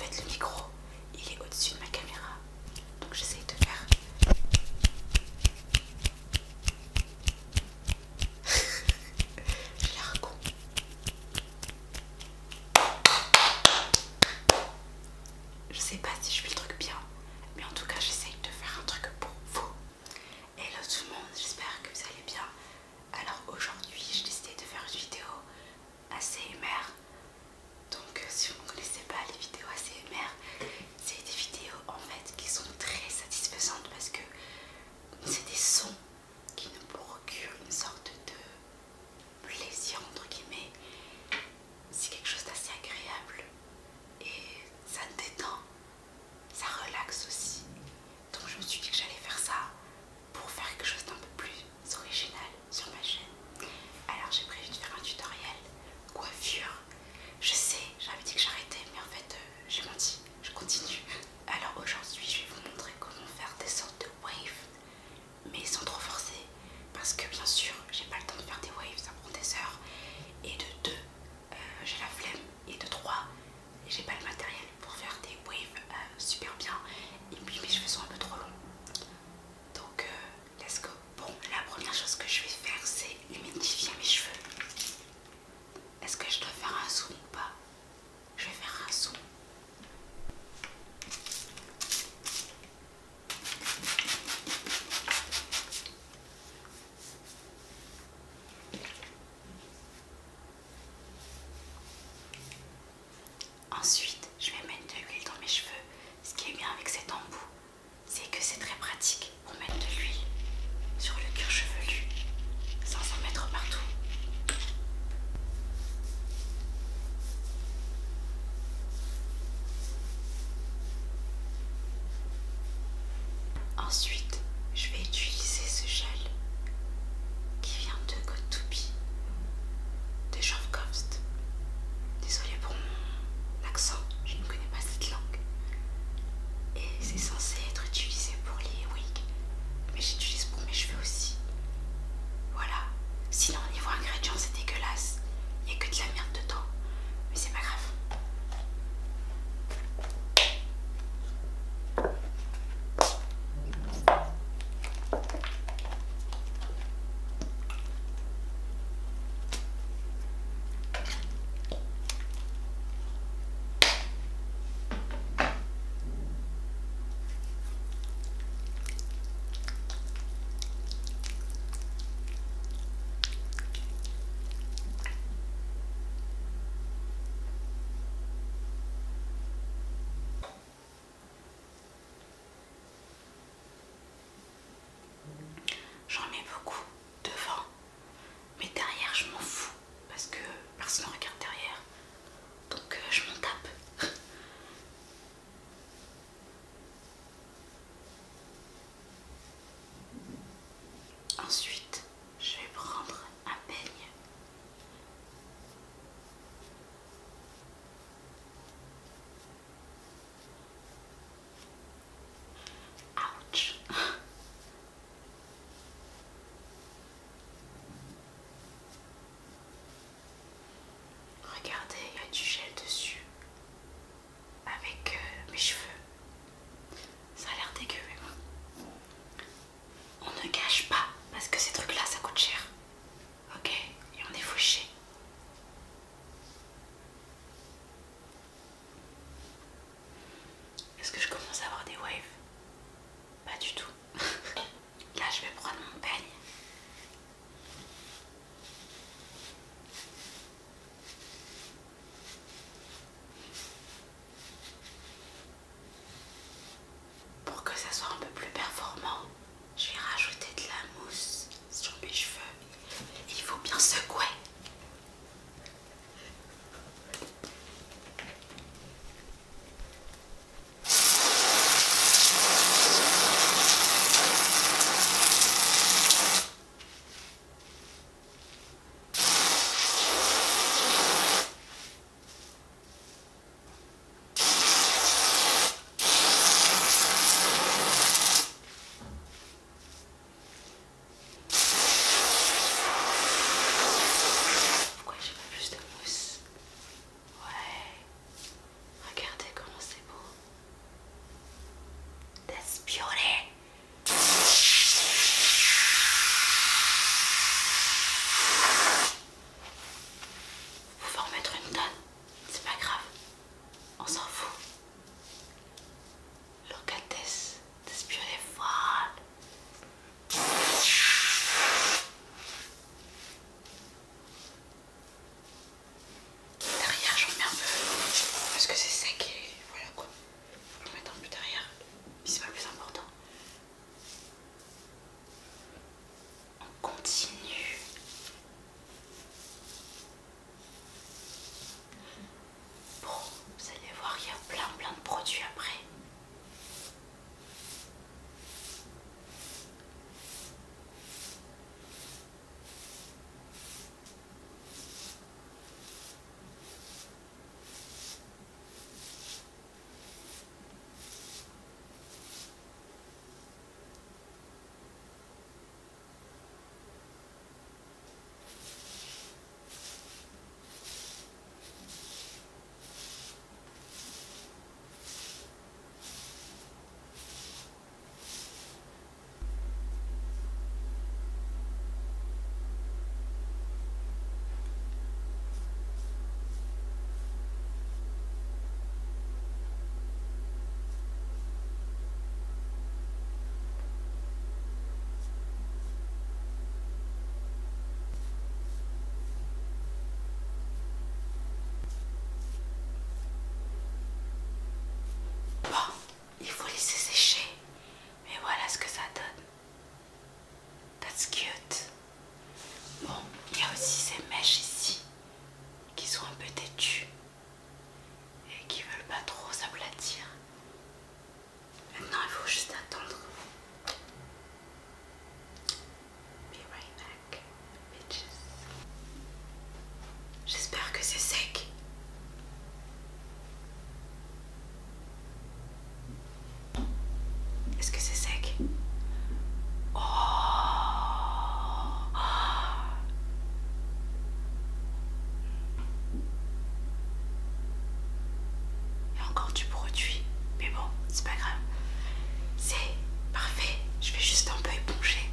fait le micro il est au-dessus de ma caméra, donc j'essaye de faire. J'ai l'air con. Je sais pas si je fais le truc bien, mais en tout cas j'essaye de faire un truc pour vous. Hello tout le monde, j'espère que vous allez bien. Alors aujourd'hui j'ai décidé de faire une vidéo ASMR. Donc si vous ne connaissez pas les vidéos ASMR, c'est des vidéos en fait qui sont très satisfaisantes parce que c'est des sons qui nous procurent une sorte de plaisir entre guillemets. C'est quelque chose d'assez agréable et ça te détend. produit après. Il faut laisser sécher, mais voilà ce que ça donne. That's cute. Bon, il y a aussi ces mèches ici qui sont un peu têtues et qui veulent pas trop s'aplatir. Maintenant, il faut juste attendre. Be right back, bitches. J'espère que c'est sec. Est-ce que c'est sec? Oh. Il y a encore du produit, mais bon, c'est pas grave. C'est parfait. Je vais juste un peu éponger.